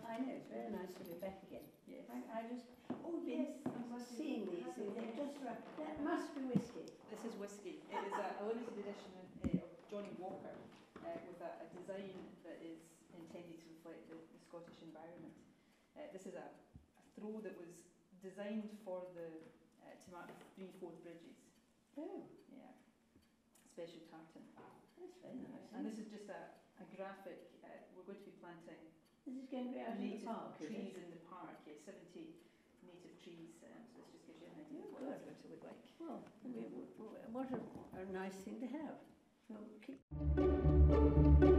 I know, it's very nice to be back again. Yes. I just, oh yes, I'm seeing these things, they're just right. That must be whiskey. This is Whisky. It is a limited edition of Johnny Walker with a design that is intended to reflect the Scottish environment. This is a throw that was designed for to mark 3 Ford bridges. Oh. Yeah. Special tartan. That's very nice. And this is just a graphic. We're going to be planting This is going to be out in the park, trees in the park. Yeah, 70 native trees. So this just gives you an idea of what that's going to look like. Well, what a nice thing to have. Well, keep